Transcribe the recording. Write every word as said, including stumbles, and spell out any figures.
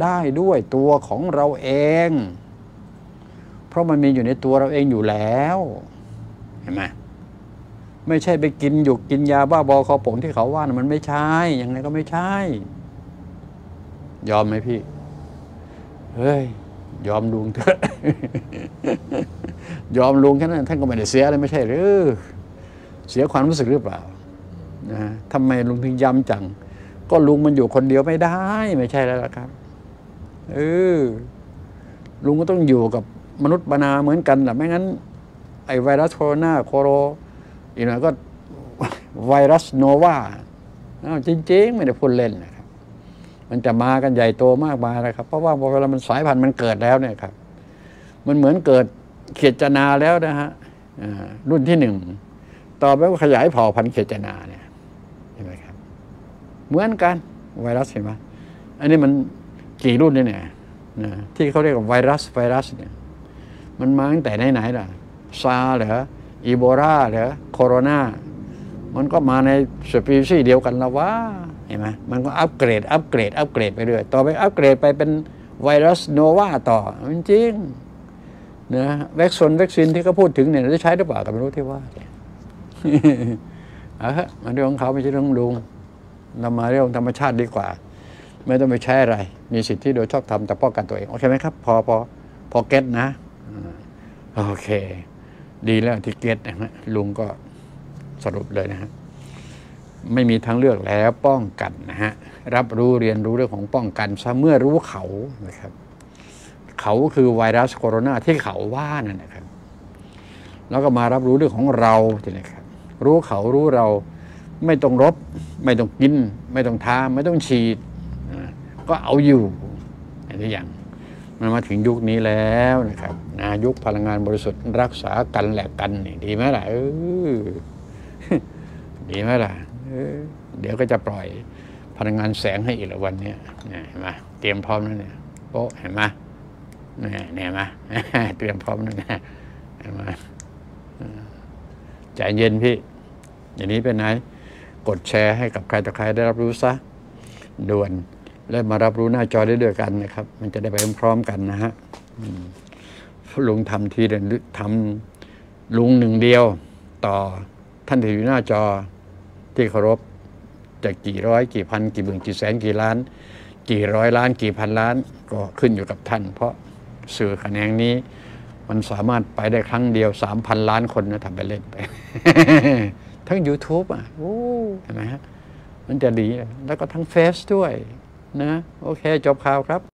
ได้ด้วยตัวของเราเองเพราะมันมีอยู่ในตัวเราเองอยู่แล้วเห็นไหมไม่ใช่ไปกินหยุกกินยาบ้าบอคอผงที่เขาว่านะมันไม่ใช่ยังไงก็ไม่ใช่ยอมไหมพี่เฮ้ยยอมลุงเถอะ ยอมลุงแค่นั้นท่านก็ไม่ได้เสียอะไรไม่ใช่หรือเสียความรู้สึกหรือเปล่านะทำไมลุงถึงย้ำจังก็ลุงมันอยู่คนเดียวไม่ได้ไม่ใช่แล้วล่ะครับเออลุงก็ต้องอยู่กับมนุษย์บรรณาเหมือนกันแหละไม่งั้นไอ้ไวรัสโคโรนาโคโรอีกหน่อยก็ไวรัสโนวาจริงๆไม่ได้พูดเล่นนะครับมันจะมากันใหญ่โตมากมายนะครับเพราะว่าเวลามันสายพันธุ์มันเกิดแล้วเนี่ยครับมันเหมือนเกิดเขียดจนาแล้วนะฮะรุ่นที่หนึ่งต่อไปก็ขยายเผ่าพันธุ์เขียดจนาเนี่ยเห็นไหมครับเหมือนกันไวรัสเห็นไหมอันนี้มันกี่รุ่นเนี่ยนะที่เขาเรียกว่าไวรัสไวรัสเนี่ยมันมาตั้งแต่ไหนๆล่ะซาร์เหรออีโบลาเหรอโคโรนามันก็มาในสปีชีส์เดียวกันแล้วว่าเห็นไหมมันก็อัปเกรดอัปเกรดอัปเกรดไปเรื่อยต่อไปอัปเกรดไปเป็นไวรัสโนวาต่อจริงนะวัคซีนวัคซีนที่เขาพูดถึงเนี่ยจะใช้หรือเปล่าก็ไม่รู้ที่ว่าเอาฮะมาเรื่องของเขาไม่ใช่เรื่องลุงเรามาเรื่องธรรมชาติดีกว่าไม่ต้องไปใช้อะไรมีสิทธิโดยชอบธรรมแต่ป้องกันตัวเองโอเคไหมครับพอพอพอเก็ตนะโอเคดีแล้วที่เก็ตนะฮะลุงก็สรุปเลยนะฮะไม่มีทางเลือกแล้วป้องกันนะฮะรับรู้เรียนรู้เรื่องของป้องกันซะเมื่อรู้เขานะครับเขาคือไวรัสโคโรนาที่เขาว่านั่นนะครับแล้วก็มารับรู้เรื่องของเราทีนี้ครับรู้เขารู้เราไม่ต้องรบไม่ต้องกินไม่ต้องทาไม่ต้องฉีดก็เอาอยู่อันนี้อย่างมันมาถึงยุคนี้แล้วนะครับนะยุคพลังงานบริสุทธิ์รักษากันแหละกันนี่ดีไหมล่ะเออดีไหมล่ะเออเดี๋ยวก็จะปล่อยพลังงานแสงให้อีกละวันนี้เห็นไหมเตรียมพร้อมแล้วเนี่ยโป๊ะเห็นไหมเนี่ยเห็นไหมเตรียมพร้อมแล้วเนี่ยเห็นไหมใจเย็นพี่อย่างนี้เป็นไงกดแชร์ให้กับใครต่อใครได้รับรู้ซะด่วนและมารับรู้หน้าจอได้ด้วยกันนะครับมันจะได้ไปพร้อมกันนะฮะลุงทำทีเดียวทำลุงหนึ่งเดียวต่อท่านที่อยู่หน้าจอที่เคารพจะกี่ร้อยกี่พันกี่หมื่นกี่แสนกี่ล้านกี่ร้อยล้านกี่พันล้านก็ขึ้นอยู่กับท่านเพราะสื่อแขนงนี้มันสามารถไปได้ครั้งเดียวสามพันล้านคนนะทำไปเล่นไป ทั้ง YouTube อ่ะโอ้เห็นไหมฮะมันจะดีแล้วก็ทั้งเฟซด้วยนะโอเคจบข่าวครับ